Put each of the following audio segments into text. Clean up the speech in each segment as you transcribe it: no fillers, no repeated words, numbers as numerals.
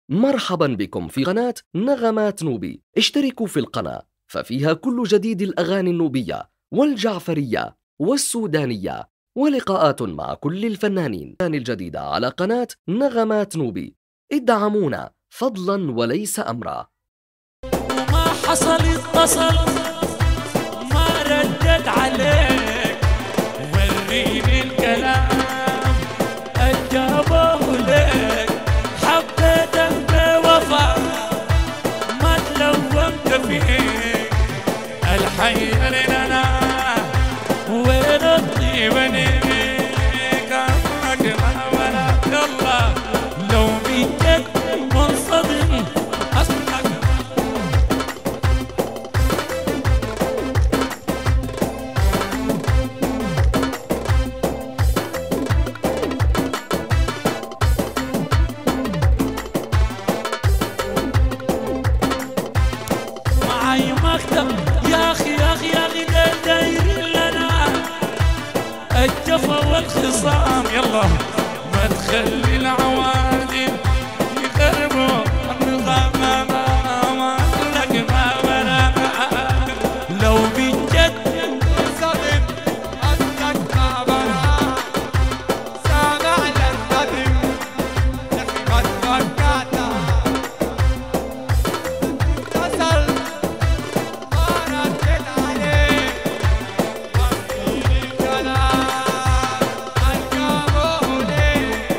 مرحبا بكم في قناة نغمات نوبي. اشتركوا في القناة ففيها كل جديد الأغاني النوبية والجعفرية والسودانية ولقاءات مع كل الفنانين الجديدة على قناة نغمات نوبي. ادعمونا فضلا وليس أمرا. وما حصل اتصل ما ردت عليك، وريني الكلام أجابه لك، حبيتك بوفا ما تلومت فيك، الحي لنا وين الطيبة نبيك أمك ما ولا يلا لو بيك منصدم أصلك. معي مكتب يا أخي يا أخي يا أخي داير لنا الجفا والخصام، يلا ما تخلي العوادل يخربوا النظام، ما لك ما بلا لو بجد صدم قصدك ما بلا سامع للندم قد وقعتها اتصل ما ردت عليك، وريني الكلام أجابه ليك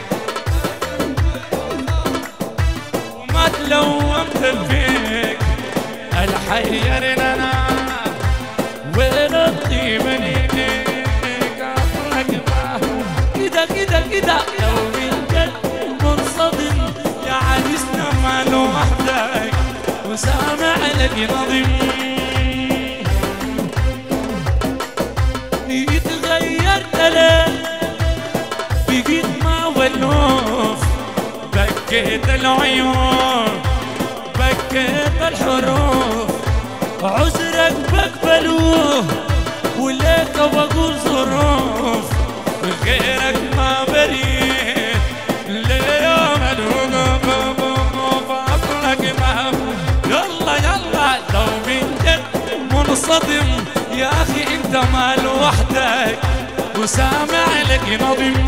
وما تلومت فيك، الحيرنا وين الطيب نيديك أمرك ما كده كده كده لو بجد منصدم يا عريسنا ما لوحدك وسامع لك نظم يتغيرت ليه بقيت ما ولوف، بكيت العيون بكيت الحروف، عذرك بقبلوه وليك بقول ظروف، غيرك ما بريت ليوم الوقوف فضلك ما يلا يلا لو بنتك منصدم يا أخي أنت ما لوحدك وسامع لك نظم،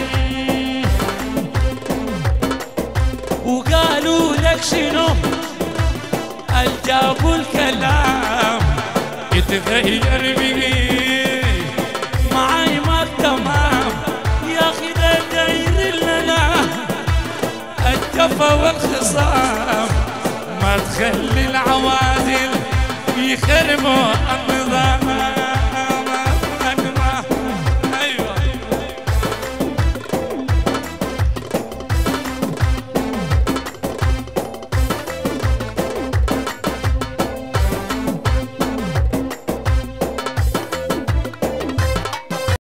وقالوا لك شنو الجابوا الكلام يتغير بقي معاي ما تمام يا أخي داير لنا الجفا والخصام، ما تخلي العوادل يخربوا النظام.